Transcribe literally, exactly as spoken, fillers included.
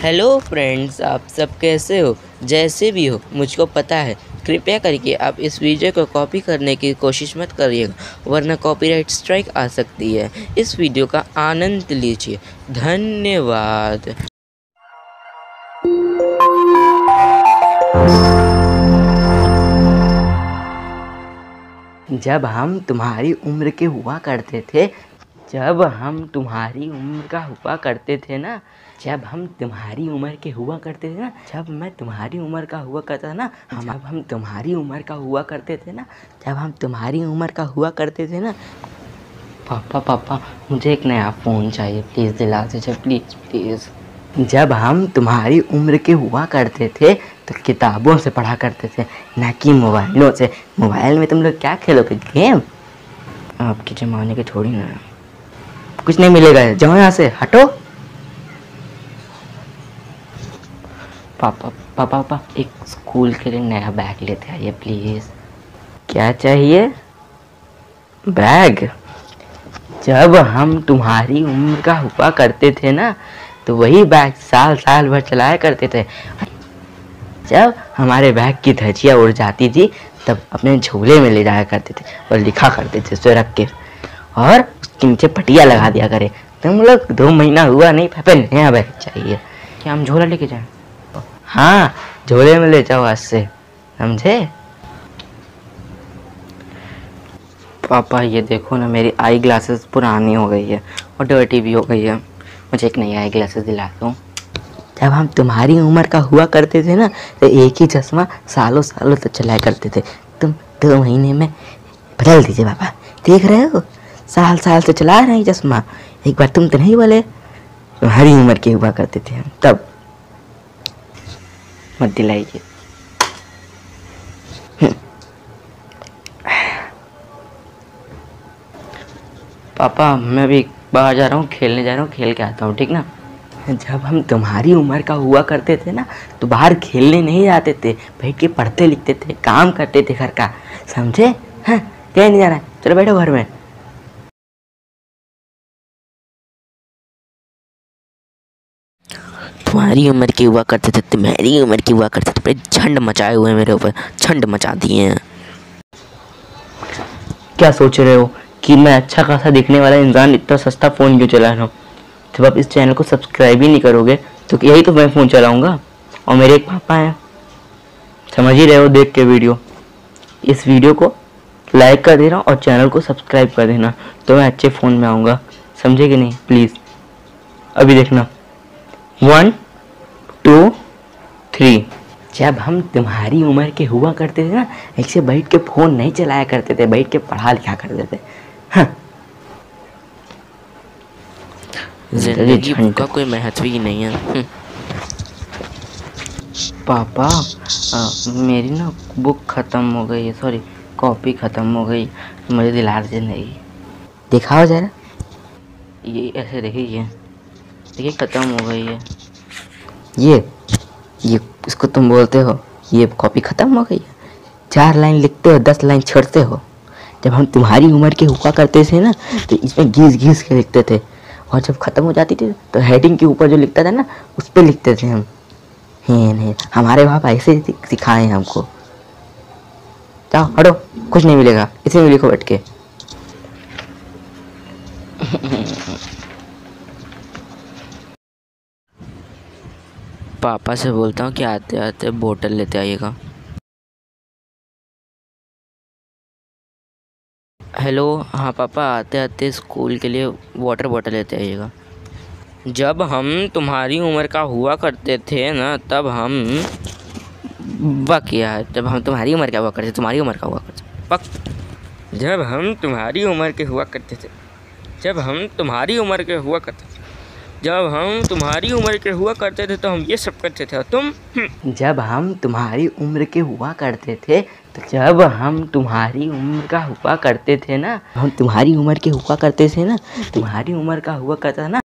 Hello friends, आप सब कैसे हो? जैसे भी हो, मुझको पता है। कृपया करके आप इस वीडियो को कॉपी करने की कोशिश मत करिएगा, वरना कॉपीराइट स्ट्राइक आ सकती है। इस वीडियो का आनंद लीजिए। धन्यवाद। जब हम तुम्हारी उम्र के हुआ करते थे जब हम तुम्हारी उम्र का हुआ करते थे ना जब हम तुम्हारी उम्र के हुआ करते थे ना जब मैं तुम्हारी उम्र का हुआ करता था ना हम जब हम तुम्हारी उम्र का हुआ करते थे ना जब हम तुम्हारी उम्र का हुआ करते थे ना पापा पापा मुझे एक नया फ़ोन चाहिए, प्लीज़ दिला दीजिए, प्लीज़ प्लीज़। जब हम तुम्हारी उम्र के हुआ करते थे तो किताबों से पढ़ा करते थे, ना कि मोबाइलों से। मोबाइल में तुम लोग क्या खेलोगे? गेम? आपके ज़माने के थोड़ी ना, कुछ नहीं मिलेगा। जाओ यहाँ से, हटो। पापा पापा पापा एक स्कूल के लिए नया बैग लेते आइए प्लीज़। क्या चाहिए? बैग? जब हम तुम्हारी उम्र का हुआ करते थे ना तो वही बैग साल साल भर चलाया करते थे। जब हमारे बैग की धज्जियाँ उड़ जाती थी तब अपने झोले में ले जाया करते थे और लिखा करते थे उसे रख के, और उसके नीचे पटिया लगा दिया करे। तुम लोग दो महीना हुआ नहीं, पापा नया बैग चाहिए। क्या हम झोला लेके जाएं? हाँ, झोले में ले जाओ आज से, समझे? पापा ये देखो ना, मेरी आई ग्लासेस पुरानी हो गई है और डर्टी भी हो गई है। मुझे एक नई आई ग्लासेस दिला दो। जब हम तुम्हारी उम्र का हुआ करते थे ना तो एक ही चश्मा सालों सालों तक चलाया करते थे। तुम दो महीने में बदल दीजिए पापा। देख रहे हो, साल साल से चला रहे हैं चश्मा। एक बार तुम तो नहीं बोले तुम्हारी उम्र के हुआ करते थे हम, तब मत दिलाइए। पापा मैं भी बाहर जा रहा हूँ, खेलने जा रहा हूँ, खेल के आता हूँ, ठीक ना? जब हम तुम्हारी उम्र का हुआ करते थे ना तो बाहर खेलने नहीं जाते थे, बैठ के पढ़ते लिखते थे, काम करते थे घर का, समझे? हाँ, कहीं नहीं जाना है, चलो बैठो घर में। तुम्हारी उम्र की हुआ करते थे तुम्हारी उम्र की हुआ करते थे पूरे झंड मचाए हुए मेरे ऊपर, झंड मचा दिए हैं। क्या सोच रहे हो कि मैं अच्छा खासा दिखने वाला इंसान इतना सस्ता फ़ोन क्यों चला रहा हूँ? जब आप इस चैनल को सब्सक्राइब ही नहीं करोगे तो यही तो मैं फ़ोन चलाऊँगा। और मेरे एक पापा हैं, समझ ही रहे हो देख के वीडियो। इस वीडियो को लाइक कर देना और चैनल को सब्सक्राइब कर देना, तो मैं अच्छे फ़ोन में आऊँगा, समझे कि नहीं? प्लीज़ अभी देखना, वन टू थ्री। जब हम तुम्हारी उम्र के हुआ करते थे ना ऐसे बैठ के फ़ोन नहीं चलाया करते थे, बैठ के पढ़ा लिखा करते थे। हाँ, जिंदगी का कोई महत्व ही नहीं है। पापा आ, मेरी ना बुक ख़त्म हो गई है, सॉरी कॉपी ख़त्म हो गई, मुझे दिला दीजिए। नहीं, दिखाओ ज़रा। ये ऐसे देखिए, ये देखिए ख़त्म हो गई है। ये ये इसको तुम बोलते हो ये कॉपी ख़त्म हो गई है? चार लाइन लिखते हो, दस लाइन छोड़ते हो। जब हम तुम्हारी उम्र के हुआ करते थे ना तो इसमें घिस घिस के लिखते थे, और जब ख़त्म हो जाती थी तो हेडिंग के ऊपर जो लिखता था ना उस पर लिखते थे हम। है नहीं, हमारे बाप ऐसे ही सिखाए हैं हमको। जाओ हटो, कुछ नहीं मिलेगा, इसी में लिखो बैठ के। पापा से बोलता हूँ कि आते आते बोतल लेते आइएगा। हेलो, हाँ पापा, आते आते स्कूल के लिए वाटर बॉटल लेते आइएगा। जब हम तुम्हारी उम्र का हुआ करते थे ना तब हम बकिया जब हम तुम्हारी उम्र का हुआ करते तुम्हारी उम्र का हुआ करते पक जब हम तुम्हारी उम्र के हुआ करते थे जब हम तुम्हारी उम्र के हुआ करते थे जब हम तुम्हारी उम्र के हुआ करते थे तो हम ये सब करते थे, और तुम? जब हम तुम्हारी उम्र के हुआ करते थे तो जब हम तुम्हारी उम्र का हुआ करते थे ना हम तुम्हारी उम्र के हुआ करते थे ना तुम्हारी उम्र का हुआ करता ना